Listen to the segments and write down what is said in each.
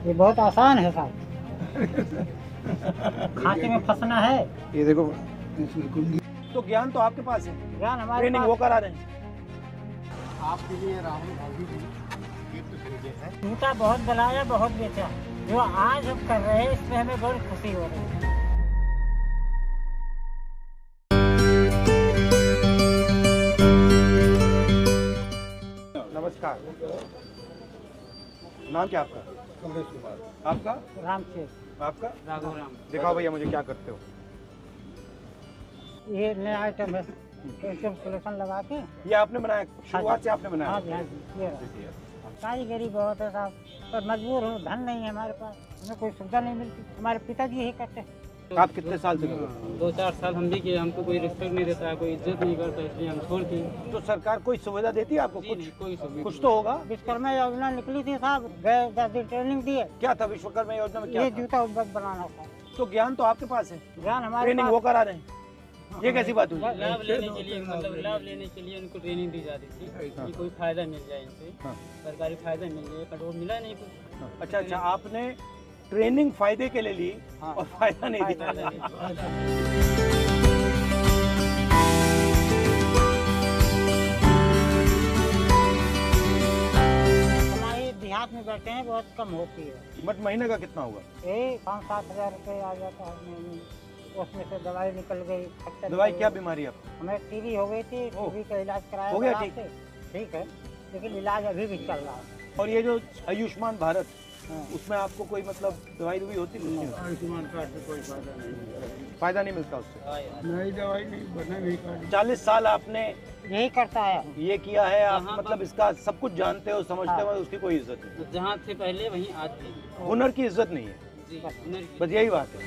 ये बहुत आसान है साहब। खांचे में फंसना है। ये देखो, तो ज्ञान तो आपके पास है, ज्ञान हमारे ट्रेनिंग पास। वो करा रहे हैं। आपके लिए राहुल गांधी जी गिफ्ट भेजे हैं। जूता बहुत बनाया, बहुत बेचा। जो आज हम कर रहे हैं इसमें हमें बहुत खुशी हो रही है। नमस्कार, नाम क्या आपका? कमलेश कुमार। आपका? रामचेत आपका? राघव राम। दिखाओ भैया मुझे क्या करते हो। ये नया आइटम है, कैलकुलेशन लगा के। ये आपने बनाया, शुरुआत से आपने बनाया? हाँ जी, हाँ जी, ये रहा। कारीगरी बहुत है साहब, पर मजबूर हूँ, धन नहीं है हमारे पास, हमें कोई सुविधा नहीं मिलती। हमारे पिताजी यही करते हैं। आप कितने साल से कर रहे हो? 2-4 साल हम भी किए, हमको कोई रिस्पेक्ट नहीं देता है, कोई इज्जत नहीं करता, इसलिए हम छोड़ दिए। तो सरकार कोई सुविधा देती है आपको? जी कुछ नहीं, कोई सुविधा कुछ तो होगा। विश्वकर्मा योजना निकली थी साहब, गए 10 दिन ट्रेनिंग दिए। क्या था विश्वकर्मा योजना में? क्या ये था? जूता उद्योग बनाना था। तो ज्ञान तो आपके पास है, ज्ञान हमारे ट्रेनिंग पास। वो करा रहे हैं। ये कैसी बात हुई? लाभ लेने के लिए, मतलब लाभ लेने के लिए उनको ट्रेनिंग दी जाती थी कि कोई फायदा मिल जाए इनसे, हाँ। सरकारी फायदा मिल जाए, पर वो मिला नहीं कुछ। अच्छा अच्छा, आपने ट्रेनिंग फायदे के लिए ली और फायदा नहीं दिया। हमारे देहात में बैठे हैं, बहुत कम होती है। बट महीने का कितना होगा? ये 5-7 हजार रुपये आ जाता है महीने। उसमें से दवाई निकल गई। दवाई क्या बीमारी है आपको? हमें टीबी हो गई थी, टीबी का इलाज कराया। हो गया था ठीक? आपसे। ठीक है, लेकिन इलाज अभी भी चल रहा है। और ये जो आयुष्मान भारत, हाँ। उसमें आपको कोई मतलब दवाई दुवाई होती नहीं? आयुष्मान कार्ड से कोई फायदा नहीं। फायदा नहीं मिलता उससे। नई दवाई नहीं बना, नहीं कार्ड। 40 साल आपने यही करता है। ये किया है, आप हाँ, मतलब इसका सब कुछ जानते हो, समझते हो, उसकी कोई इज्जत नहीं। तो जहाँ थे पहले वहीं आज थे। हुनर की इज्जत नहीं है, जी, हुनर की। बस यही बात है।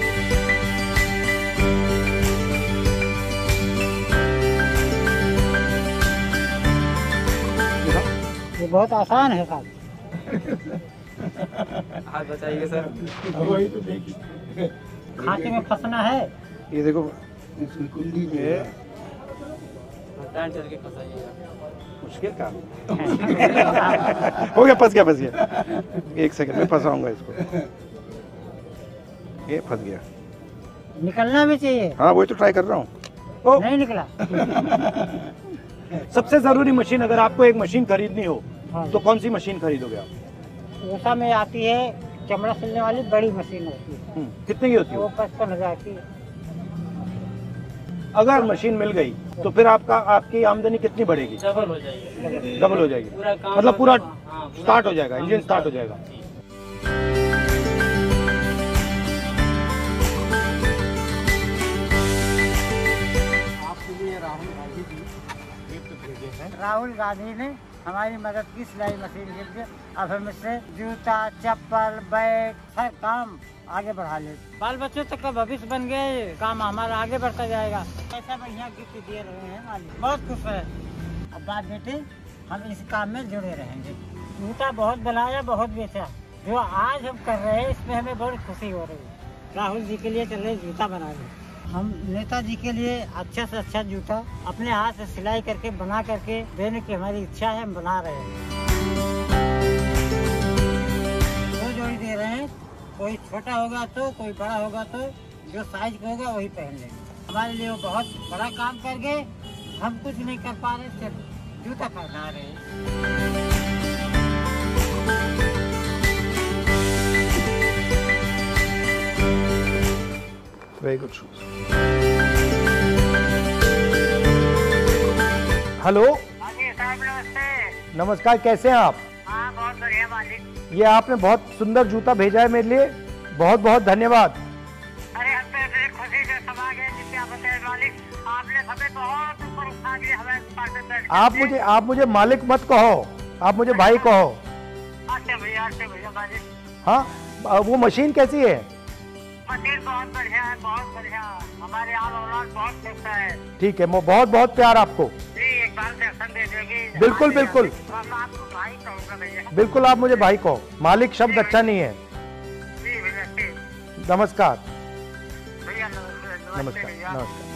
ये बहुत आसान है साहब। आप बताइए सर। वही तो देखिए, खांचे में फंसना है। ये देखो, इसकी कुंडी में ये टाइम चल के फंसाइएगा। मुश्किल काम हो गया, फंस गया। एक सेकंड में फंसाऊंगा इसको। ये फंस गया। निकलना भी चाहिए। हाँ, वही तो ट्राई कर रहा हूँ। ओ, नहीं निकला। सबसे जरूरी मशीन, अगर आपको एक मशीन खरीदनी हो हाँ। तो कौन सी मशीन खरीदोगे आप? ऊषा में आती है, चमड़ा सिलने वाली बड़ी मशीन होती है। कितने की होती वो है? 55,000 की। अगर मशीन मिल गई तो फिर आपकी आमदनी कितनी बढ़ेगी? डबल हो जाएगी। डबल हो जाएगी, पूरा काम मतलब पूरा हाँ, स्टार्ट हो जाएगा, इंजन स्टार्ट हो जाएगा। आपके लिए राहुल गांधी जी गिफ्ट भेजे हैं। राहुल गांधी ने हमारी मदद की, सिलाई मशीन के। अब हम इससे जूता, चप्पल, बैग, हर काम आगे बढ़ा ले। बाल बच्चों तक का भविष्य बन गए, काम हमारा आगे बढ़ता जाएगा। ऐसा बढ़िया गिफ्ट दे रहे हैं मालिक, बहुत खुश है। अब बात बेटे, हम इस काम में जुड़े रहेंगे। जूता बहुत बनाया, बहुत बेचा। जो आज हम कर रहे हैं इसमें हमें बहुत खुशी हो रही है। राहुल जी के लिए चले जूता बनाने। हम नेताजी के लिए अच्छा से अच्छा जूता अपने हाथ से सिलाई करके बना करके देने की हमारी इच्छा है, हम बना रहे हैं। 2 जोड़ी दे रहे हैं, कोई छोटा होगा तो कोई बड़ा होगा तो जो साइज का होगा वही पहन लेंगे। हमारे लिए वो बहुत बड़ा काम कर गए, हम कुछ नहीं कर पा रहे, सिर्फ जूता पहना रहे हैं। Very good. हेलो, साहब नमस्ते। नमस्कार, कैसे हैं आप? हाँ, बहुत बढ़िया मालिक। ये आपने बहुत सुंदर जूता भेजा है मेरे लिए, बहुत बहुत धन्यवाद। अरे हम तो इतनी खुशी से समा गए जिससे आप बताए मालिक, आपने हमें बहुत ऊपर उठा दिया। हमें आप मुझे मालिक मत कहो, आप मुझे भाई कहो। अच्छा भैया मालिक। हाँ, वो मशीन कैसी है? मशीन बहुत बढ़िया है, बहुत बढ़िया। हमारे आल औलाद बहुत खुश है। ठीक है, बहुत बहुत प्यार आपको। जी, एक बार दर्शन दे देगी। बिल्कुल बिल्कुल मैं आपको भाई कहूँगा भैया। बिल्कुल, आप मुझे भाई कहो, मालिक शब्द अच्छा नहीं है। जी भैया, ठीक। नमस्कार। भैया नमस्ते नमस्कार भैया। नमस्कार।